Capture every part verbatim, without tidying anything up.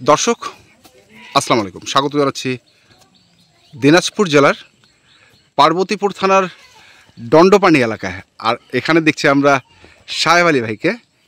দর্শক আসসালামু আলাইকুম, স্বাগত জানাচ্ছি দিনাজপুর জেলার পার্বতীপুর থানার দণ্ডপানি এলাকায়। আর এখানে দেখছি আমরা সাহেব আলী ভাইকে।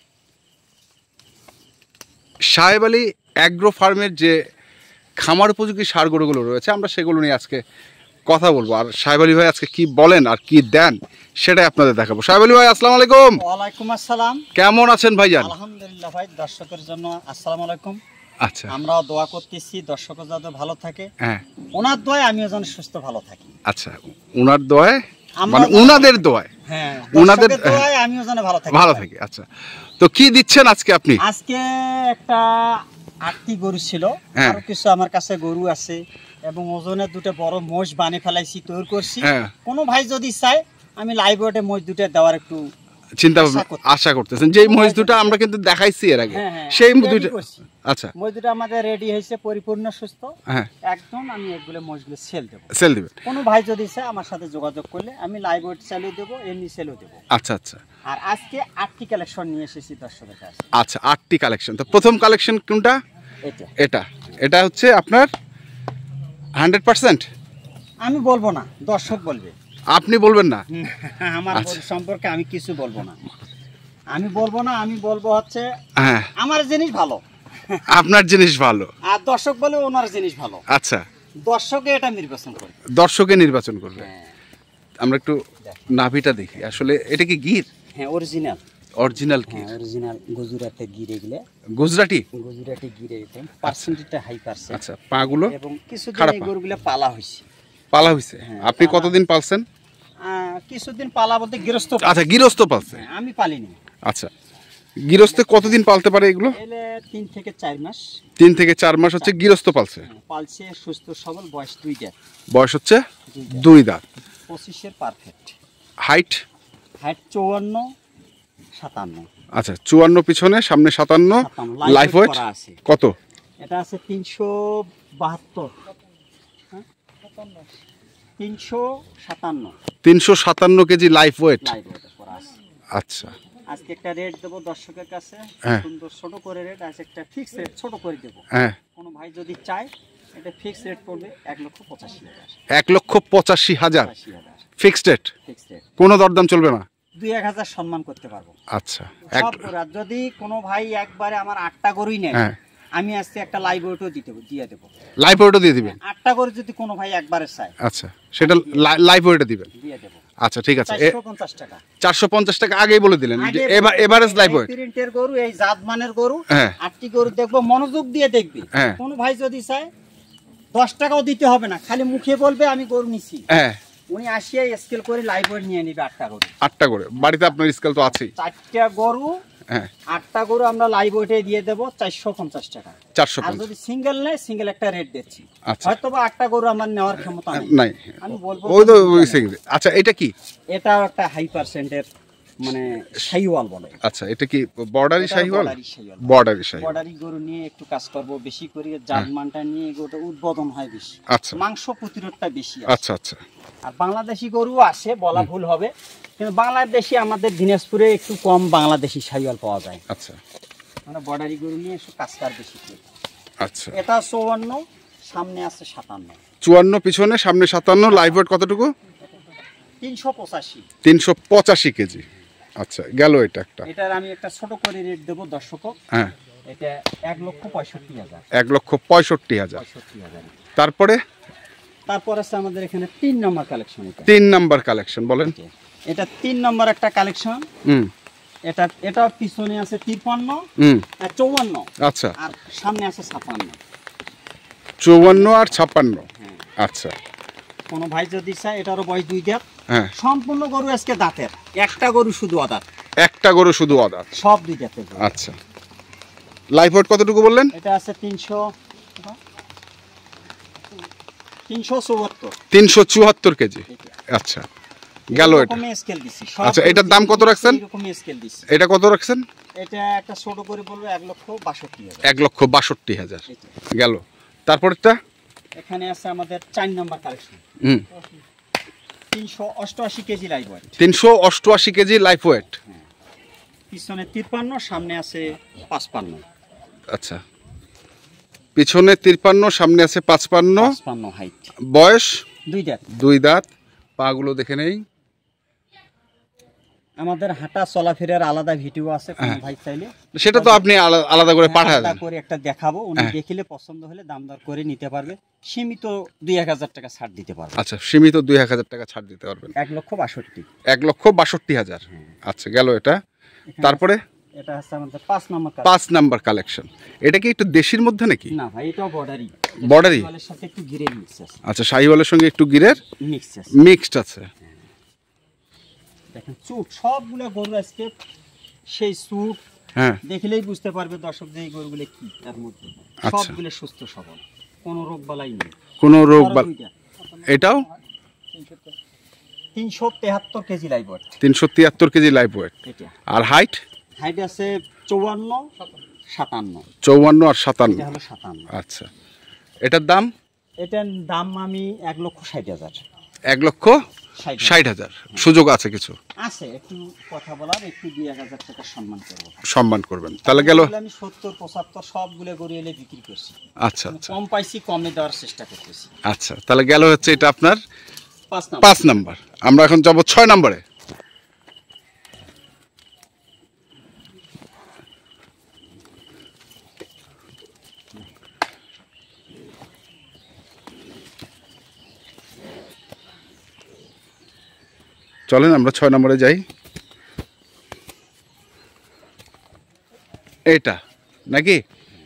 সাহেব আলী অ্যাগ্রো ফার্মের যে খামার উপযোগী সার গরুগুলো রয়েছে আমরা সেগুলো নিয়ে আজকে কথা বলবো। আর সাহেব আলী ভাই আজকে কি বলেন আর কি দেন সেটাই আপনাদের দেখাবো। সাহেব আলী ভাই আসসালামু আলাইকুম। ওয়ালাইকুম আসসালাম। কেমন আছেন ভাইজান? আলহামদুলিল্লাহ ভাই, দর্শকের জন্য আসসালামু আলাইকুম। আচ্ছা, আমরাও দোয়া করতেছি দর্শক যাতে ভালো থাকে। হ্যাঁ, ওনার দোয়ায় আমিও যেন সুস্থ ভালো থাকি। আচ্ছা, উনার দোয়ায় আমরা মানে উনাদের দোয়ায়, হ্যাঁ, উনাদের দর্শকের দোয়ায় আমিও যেন ভালো থাকি। ভালো থাকি। আচ্ছা, তো কি দিচ্ছেন আজকে আপনি? আজকে একটা আটটি গরু ছিল, হ্যাঁ। আরো কিছু আমার কাছে গরু আছে এবং ওজনের দুটো বড় মোষ বানিয়ে ফেলাইছি, তৈরি করছি। হ্যাঁ। কোনো ভাই যদি চায় আমি লাইভ ওয়েটে মোষ দুটো দেওয়ার একটু চিন্তা আশা করতেছি। আশা করতেছেন যে মহিষ দুটো আমরা কিন্তু দেখাইছি এর আগে, হ্যাঁ, হ্যাঁ, সেই আমি দুটো। ready করছি। আচ্ছা, মোষ দুটো আমাদের রেডি হয়েছে, পরিপূর্ণ সুস্থ হ্যাঁ, একদম। আমি এগুলো মোষগুলো সেল দেবো। সেল দিবেন। কোনো ভাই যদি চায় আমার সাথে যোগাযোগ করলে আমি লাইভ ওয়েট চালিয়ে দেবো, এমনি সেলও দেবো। আচ্ছা আচ্ছা আর আজকে আটটি কালেকশন নিয়ে এসেছি দর্শকের কাছে। আচ্ছা, আটটি কালেকশন। তো প্রথম কালেকশন কোনটা? এটা এটা এটা হচ্ছে আপনার হান্ড্রেড পার্সেন্ট। আমি বলবো না, দর্শক বলবে। আপনি বলবেন না? আমার আচ্ছা। গরু সম্পর্কে আমি কিছু বলবো না, আমি বলবো না। আমি বলবো হচ্ছে হ্যাঁ, আমার জিনিস ভালো, আপনার জিনিস ভালো, আর দর্শক বলে ওনার জিনিস ভালো। আচ্ছা, দর্শকে এটা নির্বাচন করবে। দর্শকে নির্বাচন করবে। হ্যাঁ, আমরা একটু নাভিটা দেখি। আসলে এটা কি গির? হ্যাঁ, অরিজিনাল। অরিজিনাল কি? হ্যাঁ, অরিজিনাল গুজরাটের গির এগুলো। গুজরাটি? গুজরাটি গিরে একদম পার্সেন্টেজটা হাই পার্সেন্ট। আচ্ছা, পাগুলো এবং কিছুদিন খারাপ এই পা। গরুগুলো পালা হয়েছে। পালা হয়েছে? হ্যাঁ, আপনি পালা। কতদিন পালছেন? আহ, কিছুদিন পালা বলতে গৃহস্থ। আচ্ছা, গৃহস্থ পালছে। হ্যাঁ, আমি পালিনি। আচ্ছা, গৃহস্থে কতদিন পালতে পারে এগুলো? এলে তিন থেকে চার মাস। তিন থেকে চার মাস হচ্ছে গৃহস্থ পালছে। হ্যাঁ, পালছে সুস্থ সবল, বয়স দুইটা। বয়স হচ্ছে দুই দাঁত। দুই দাঁত। পঁচিশের পারফেক্ট। হাইট? হাইট চৌয়ান্ন সাতান্ন। আচ্ছা, চুয়ান্ন পিছনে, সামনে সাতান্ন। সাতান্ন। লাইফ লাইফ ওয়েট করা আছে। কত? এটা আছে তিনশো বাহাত্তর। হ্যাঁ? তিনশো সাতান্ন তিনশো সাতান্ন KG life weight. Live weight করা আছে। আচ্ছা, আজকে একটা রেট দেবো দর্শকের কাছে, হ্যাঁ। সুন্দর ছোট করে রেট আছে, একটা ফিক্স রেট ছোট করে দেবো। হ্যাঁ, কোনো ভাই যদি চায় এটা ফিক্স রেট পড়বে এক লক্ষ পঁচাশি হাজার। এক লক্ষ পঁচাশি হাজার পঁচাশি হাজার ফিক্সড রেট। Fix rate. কোনো দরদাম চলবে না? দুই এক হাজার সম্মান করতে পারবো। আচ্ছা, এক সব করে। আর যদি কোনো ভাই একবারে আমার আটটা গরুই নেয়, হ্যাঁ, আমি আজকে একটা লাইভ ওয়েটও দিতে দিয়ে দেবো। লাইফ ওয়েটও দিয়ে দিবেন? আটটা গরু যদি কোনো ভাই একবারে চায় আচ্ছা, সেটা লাইফ ওয়েটে দিবেন? দিয়ে দেবো। আচ্ছা, ঠিক আছে। চারশো পঞ্চাশ টাকা। চারশো পঞ্চাশ টাকা আগেই বলে দিলেন। আগে এভারেজ লাইফ ওয়েট। প্রিন্টের গরু, এই জাতমানের গরু, হ্যাঁ, আটটি গরু দেখবো, মনোযোগ দিয়ে দেখবি। হ্যাঁ। কোনো ভাই যদি চায় দশ টাকাও দিতে হবে না, খালি মুখে বলবে আমি গরু নিছি, হ্যাঁ, উনি আসিয়া স্কেল করে লাইভ ওয়েট নিয়ে নিবে আটটা গরু। আটটা করে বাড়িতে আপনার স্কেল তো আছেই। চারটা গরু, হ্যাঁ, আটটা গরু আমরা লাইভ ওয়েটে দিয়ে দেবো চারশো পঞ্চাশ টাকা। চারশো আর যদি সিঙ্গেল নেয়, সিঙ্গেল একটা রেট দিচ্ছি। আচ্ছা। হয়তো বা আটটা গরু আমার নেওয়ার ক্ষমতা নেই, নাই, আমি বলবো ওই তো তুমি ওই নিবে না। single। আচ্ছা, এটা কি? এটাও একটা হাই পার্সেন্টের মানে শাহিওয়াল বলে। আচ্ছা, এটা কি বর্ডারি এটা শাহিওয়াল? বর্ডারি শাহিওয়াল। বর্ডারি শাহিওয়াল। বর্ডারি গরু নিয়ে একটু কাজ করব বেশি করে, জাতমানটা নিয়ে গরুটা উৎপাদন হয় বেশি। আচ্ছা, মাংস প্রতিরোধটা বেশি আছে। আচ্ছা, আচ্ছা, আর বাংলাদেশি গরু আসে, বলা ভুল হবে, কিন্তু বাংলাদেশি আমাদের দিনাজপুরে একটু কম বাংলাদেশি শাহিওয়াল পাওয়া যায়। আচ্ছা, মানে বর্ডারি গরু নিয়ে একটু কাজ কার বেশি করে। আচ্ছা। এটা চৌয়ান্ন, সামনে আছে সাতান্ন। চুয়ান্ন পিছনে, সামনে সাতান্ন। লাইভ ওয়েট কতটুকু? তিনশো পঁচাশি। তিনশো পঁচাশি কেজি। আচ্ছা, গেল এটা একটা। এটার আমি একটা ছোট করে রেট দেবো দর্শক। হ্যাঁ, এটা এক লক্ষ পঁয়ষট্টি হাজার। এক লক্ষ পঁয়ষট্টি হাজার। পঁয়ষট্টি হাজার। তারপরে তারপর আছে আমাদের এখানে তিন নম্বর কালেকশন। এটা তিন নাম্বার কালেকশন বলেন। এটা তিন নম্বর একটা কালেকশন। হুম, এটা এটা পিছনে আছে তিপ্পান্ন, হুম, চৌয়ান্ন, আচ্ছা, আর সামনে আছে ছাপ্পান্ন। চৌয়ান্ন আর ছাপ্পান্ন। হ্যাঁ। আচ্ছা, কোনো ভাই যদি চায়, এটারও বয়স দুই দাঁত। হ্যাঁ, সম্পূর্ণ গরু আজকে দাঁতের, একটা গরু শুধু অদাঁত, একটা গরু শুধু আদাত। সব দুই দাঁতের গরু। আচ্ছা, লাইফ ওয়েট কতটুকু বললেন? এটা আছে তিনশো তিনশো চুয়াত্তর। তিনশো চুয়াত্তর কেজি। আচ্ছা, গেল এটা। স্কেল দিচ্ছি। আচ্ছা, এটার দাম কত রাখছেন? এরকমই স্কেল দিচ্ছি। এটা কত রাখছেন? এটা একটা ছোট করে বলবো এক লক্ষ বাষট্টি হাজার। এক লক্ষ বাষট্টি হাজার গেল। তারপরটা এখানে আছে আমাদের চার নম্বর কালেকশন। হুম, তিনশো অষ্টআশি কেজি লাইভ ওয়েট। তিনশো অষ্টআশি কেজি লাইফ ওয়েট। পিছনে তিপ্পান্ন, সামনে আছে পাঁচপান্ন। আচ্ছা, পিছনে তিপ্পান্ন, সামনে আছে পাঁচপান্ন। পাঁচপান্ন হাইট। বয়স দুই দাঁত। দুই দাঁত। পাগুলো দেখে নেই। আমাদের হাঁটা চলাফেরার আলাদা ভিডিও আছে, কোন ভাই চাইলে সেটা তো আপনি আলা- আলাদা করে পাঠাবেন, আলাদা করে একটা দেখাবো, উনি দেখিলে পছন্দ হলে দাম দর করে নিতে পারবে। সীমিত দুই এক হাজার টাকা ছাড় দিতে পারবে। আচ্ছা, সীমিত দুই এক হাজার টাকা ছাড় দিতে পারবেন। এক লক্ষ বাষট্টি। এক লক্ষ বাষট্টি হাজার। আচ্ছা, গেল এটা। তারপরে এটা হচ্ছে আমাদের পাঁচ নম্বর কালার। পাঁচ নাম্বার কালেকশন। এটা কি একটু দেশির মধ্যে নাকি? না ভাই, এটাও বর্ডারি। বর্ডারি? শাহিওয়ালের সাথে একটু গিরের মিক্স আছে। আচ্ছা, শাহিওয়ালের সঙ্গে একটু গিরের মিক্স আছে, মিক্সড আছে। দেখেন চুট সবগুলো গরু আজকে সেই চুট হ্যাঁ, দেখলেই বুঝতে পারবে দর্শক যে এই গরুগুলো কি তার মধ্যে। আচ্ছা। সবগুলো সুস্থ সবল, কোনো রোগ বালাই নেই। কোনো রোগ বা দুইটা। এটাও তিনশো তেহাত্তর কেজি লাইভ ওয়েট। তিনশো তিয়াত্তর কেজি লাইভ ওয়েট। এটা আর হাইট হাইট আছে চৌয়ান্ন সাতান্ন। চৌয়ান্ন আর সাতান্ন। এটা হলো সাতান্ন। আচ্ছা, এটার দাম এটার দাম আমি এক লক্ষ ষাট হাজার। এক লক্ষ ষাট ষাট হাজার। সুযোগ আছে কিছু? আছে, একটু কথা বলার, একটু দুই এক হাজার টাকা সম্মান করবো। সম্মান করবেন। তাহলে গেল। আমি সত্তর পঁচাত্তর সবগুলো গড়িয়ে এলে বিক্রি করছি। আচ্ছা আচ্ছা কম পাইছি, কমে দেওয়ার চেষ্টা করতেছি। আচ্ছা, তাহলে গেল হচ্ছে এটা আপনার পাঁচ নাম্বার। পাঁচ নাম্বার। আমরা এখন যাব ছয় নম্বরে। চলেন আমরা ছয় নম্বরে যাই। এটা নাকি?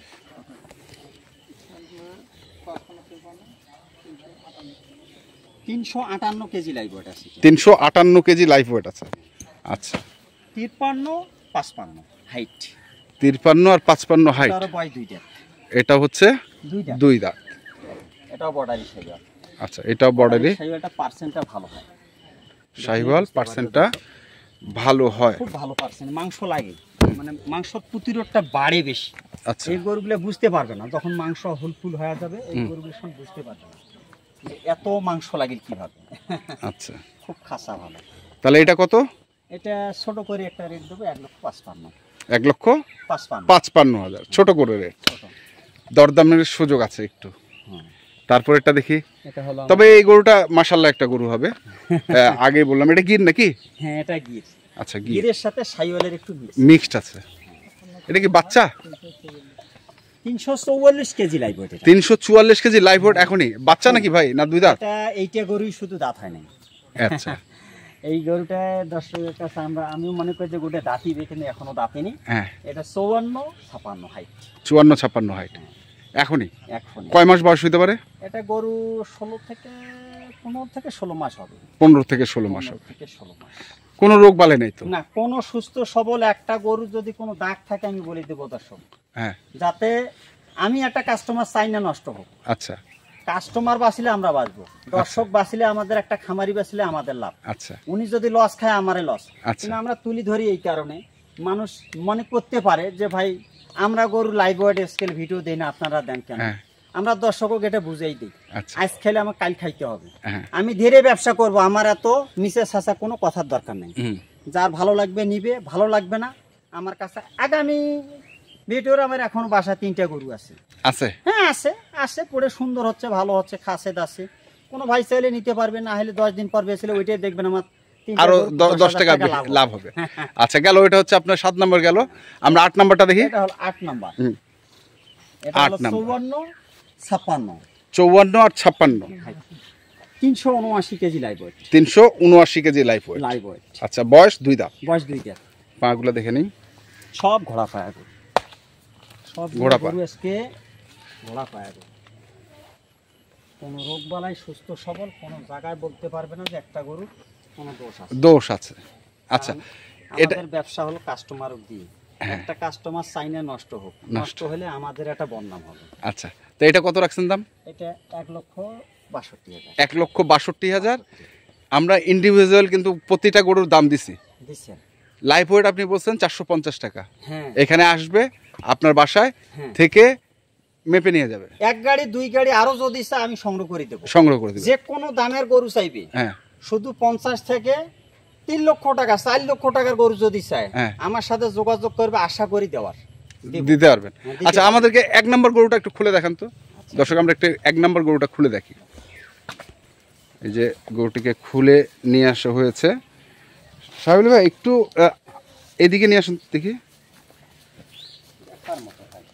তিনশো আটান্ন কেজি লাইভ ওয়েট আছে। তিনশো আটান্ন কেজি লাইফ ওয়েট আছে। আচ্ছা, তিপ্পান্ন পাঁচপান্ন হাইট। তিপ্পান্ন আর পাঁচপান্ন হাইট। এটারও বয়স দুইটা। এটা হচ্ছে দুইটা। দুই দাঁত। এটাও বর্ডারি শাহিওয়াল। আচ্ছা, এটাও বর্ডারি শাহিওয়ালটা পার্সেন্টটা ভালো হয়। শাহিওয়াল পার্সেন্টটা ভালো হয়, খুব ভালো পার্সেন্ট, মাংস লাগে, মানে মাংসর প্রতিরোধটা বাড়ে বেশি। আচ্ছা, এই গরুগুলো বুঝতে পারবে না, যখন মাংস হুলফুল হয়ে যাবে এই গরুগুলো সব বুঝতে পারবে না যে এত মাংস লাগে কিভাবে। আচ্ছা, খুব খাসা ভালো। তাহলে এটা কত? এটা ছোট করে একটা রেট দেবো এক লক্ষ পাঁচপান্ন। এক লক্ষ পাঁচপান্ন পাঁচপান্ন হাজার। ছোট করে রেট, দরদামের সুযোগ আছে একটু। তারপর এটা দেখি। এটা হলো, তবে এই গরুটা মাশাআল্লাহ একটা গরু হবে। আগে বললাম এটা গির নাকি? হ্যাঁ এটা গির। আচ্ছা, গির গিরের সাথে শাহিওয়ালের একটু মিক্স। মিক্সড আছে। এটা কি বাচ্চা? তিনশো চৌয়াল্লিশ কেজি লাইভ ওয়েট। তিনশো চুয়াল্লিশ কেজি লাইভ ওয়েট। এখনই বাচ্চা নাকি ভাই, না দুই দাঁত? এটা এইটা গরুই শুধু দাঁত হয় নাই। আচ্ছা, এই গরুটা দর্শকের কাছে আমরা আমিও মনে করি যে গোটা দাঁতই কিন্তু এখনো দাঁতেনি। হ্যাঁ, এটা চৌয়ান্ন ছাপান্ন হাইট। চুয়ান্ন ছাপ্পান্ন হাইট। এখনই এখন কয় মাস বয়স হইতে পারে? এটা গরু ষোলো থেকে পনেরো থেকে ষোলো মাস হবে। পনেরো থেকে ষোলো মাস হবে। থেকে ষোলো মাস। কোনো রোগ বালে নেই তো? না, কোনো সুস্থ সবল একটা গরু যদি কোনো দাগ থাকে আমি বলে দেবো দর্শক, হ্যাঁ, যাতে আমি একটা কাস্টমার চাই না নষ্ট হোক। আচ্ছা কাস্টমার বাঁচলে আমরা বাঁচবো, দর্শক বাঁচলে আমাদের, একটা খামারি বাঁচলে আমাদের লাভ। আচ্ছা উনি যদি লস খায় আমারে লস। আচ্ছা। কিন্তু আমরা তুলি ধরি এই কারণে মানুষ মনে করতে পারে যে ভাই আমরা গরু লাইভ ওয়েট স্কেল ভিডিও দেই না, আপনারা দেন কেন? হ্যাঁ, আমরা দর্শককে এটা বুঝাই দিই, আচ্ছা, আজ খেলে আমার কাল খাইতে হবে। হ্যাঁ, আমি ধীরে ব্যবসা করব, আমার এত নিচে ছাঁচা কোনো কথার দরকার নেই। হুম, যার ভালো লাগবে নিবে, ভালো লাগবে না আমার কাছে। আগামী ভিডিওর আমার এখন বাসা তিনটা গরু আছে। আছে? হ্যাঁ আছে, আছে পড়ে সুন্দর হচ্ছে, ভালো হচ্ছে, খাসে দাসে। কোনো ভাই চাইলে নিতে পারবে, না হলে দশ দিন পর বেচলে ওইটাই দেখবেন আমার তিনটা আরো গরু দ- দশ টাকা হাজার বেশি লাভ হবে। আচ্ছা, গেল। এটা হচ্ছে আপনার সাত নম্বর গেল। আমরা আট নাম্বারটা দেখি। এটা হলো আট নাম্বার। হুম, এটা আট হলো নাম্বার। চৌয়ান্ন ছাপ্পান্ন চৌয়ান্ন আর ছাপ্পান্ন। তিনশো উনআশি কেজি লাইভ ওয়েট। তিনশো উনআশি KG life weight. Live weight. আচ্ছা, বয়স দুই দাঁত। বয়স দুইটা। পাগুলো দেখে নিই। সব ঘোড়া পায়া গরু, সব ঘোড়া পা। গরু আজকে ঘোড়া পায়া গরু। কোনো রোগ বালাই, সুস্থ সবল, কোনো জায়গায় বলতে পারবে না যে একটা গরু কোনো দোষ আছে। দোষ আছে। আচ্ছা, কারণ এটা আমাদের ব্যবসা হলো কাস্টমার দিয়ে। একটা কাস্টমার চাই না নষ্ট হোক, নষ্ট হলে আমাদের একটা বদনাম হবে। আচ্ছা, তো এটা কত রাখছেন দাম? এটা এক লক্ষ বাষট্টি হাজার। এক লক্ষ বাষট্টি হাজার। আমরা ইন্ডিভিজুয়াল কিন্তু প্রতিটা গরুর দাম দিছি। দিচ্ছেন? লাইফ ওয়েট আপনি বলছেন চারশো পঞ্চাশ টাকা। হ্যাঁ, এখানে আসবে আপনার বাসায় হ্যাঁ। থেকে মেপে নিয়ে যাবে। এক গাড়ি দুই গাড়ি আরো যদি চাই আমি সংগ্রহ করে দেবো, সংগ্রহ করে দিবে। যে কোনো দামের গরু চাইবে। হ্যাঁ, শুধু পঞ্চাশ থেকে তিন লক্ষ টাকা, চার লক্ষ টাকার গরু যদি চায় হ্যাঁ। আমার সাথে যোগাযোগ করবে, আশা করি দেওয়ার। দেব। দিতে পারবেন। হ্যাঁ, দিতে আচ্ছা পারবো। আমাদেরকে এক নম্বর গরুটা একটু খুলে দেখান তো দর্শক, আমরা একটা এক নম্বর গরুটা খুলে দেখি। এই যে গরুটিকে খুলে নিয়ে আসা হয়েছে। সাহেবুল ভাই একটু আহ, এদিকে নিয়ে আসুন দেখি। দেখার মতো ভাই।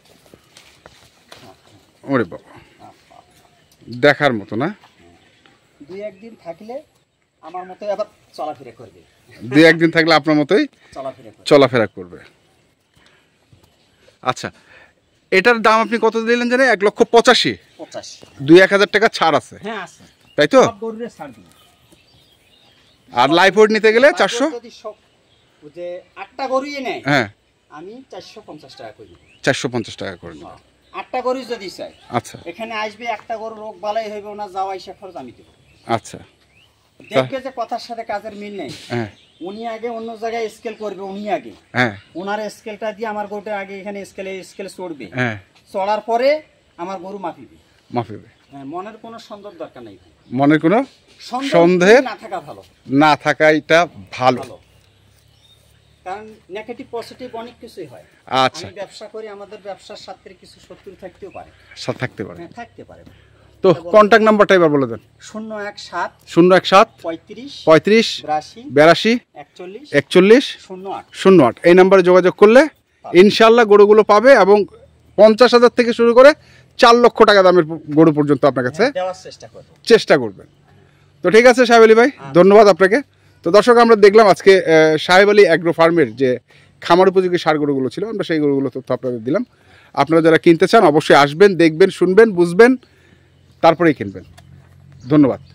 ওরে বাবা, দেখার মতো না? দুই একদিন থাকলে আমার মতো আবার চলাফেরা করবে, দুই একদিন থাকলে আপনার মতোই চলাফেরা করবে। চলাফেরা করবে। আচ্ছা, এটার দাম আপনি কত দিলেন জানেন? এক লক্ষ পঁচাশি। পঁচাশি। দুই এক হাজার টাকা ছাড় আছে, হ্যাঁ আছে, তাই তো? সব গরুরে ছাড় দিই। আর লাইফ ওয়েট নিতে গেলে চারশো। যদি সব ওই যে আটটা গরুই নেয়, হ্যাঁ, আমি চারশো পঞ্চাশ টাকা করে দিব। চারশো পঞ্চাশ টাকা করে নেবেন। আটটা গরু যদি চাই, আচ্ছা এখানে আসবে একটা গরু রোগ বালাই হইবে না, যাওয়া আসা খরচ আমি দেবো। আচ্ছা, দেখবে যে কথার সাথে কাজের মিল নেই, হ্যাঁ উনি আগে অন্য জায়গায় স্কেল করবে, উনি আগে হ্যাঁ ওনার স্কেলটা দিয়ে আমার গরুটা আগে এখানে স্কেলে স্কেলে চড়বে, হ্যাঁ, চড়ার পরে আমার গরু মাপিবে। মাফিবে। হ্যাঁ, মনের কোনো সন্দেহ দরকার নেই, মনের কোনো সন্দেহ সন্দেহের না থাকা ভালো না থাকাইটা ভালো। ভালো, কারণ নেগেটিভ পজিটিভ অনেক কিছুই হয়। আচ্ছা, আমি ব্যবসা করি, আমাদের ব্যবসার সাথে কিছু শত্রু থাকতেও পারে, সাথে থাকতে পারে। হ্যাঁ থাকতে পারে। তো কন্ট্যাক্ট নাম্বারটা এবার বলে দেন। শূন্য এক সাত শূন্য এক সাত পঁয়ত্রিশ পঁয়ত্রিশ বিরাশি বিরাশি একচল্লিশ একচল্লিশ শূন্য আট। শূন্য আট এই নাম্বারে যোগাযোগ করলে ইনশাল্লাহ গরুগুলো পাবে, এবং পঞ্চাশ হাজার থেকে শুরু করে চার লক্ষ টাকা দামের গরু পর্যন্ত আপনার কাছে দেওয়ার চেষ্টা করবো। চেষ্টা করবেন। তো ঠিক আছে সাহেব আলী ভাই, ধন্যবাদ আপনাকে। তো দর্শক, আমরা দেখলাম আজকে আহ, সাহেব আলী অ্যাগ্রো ফার্মের যে খামার উপযোগী সার গরুগুলো ছিল, আমরা সেই গরুগুলো তথ্য আপনাদের দিলাম। আপনারা যারা কিনতে চান অবশ্যই আসবেন, দেখবেন, শুনবেন, বুঝবেন, তারপরেই কিনবেন। ধন্যবাদ।